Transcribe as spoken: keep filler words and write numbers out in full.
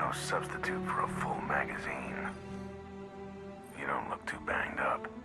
No substitute for a full magazine. You don't look too banged up.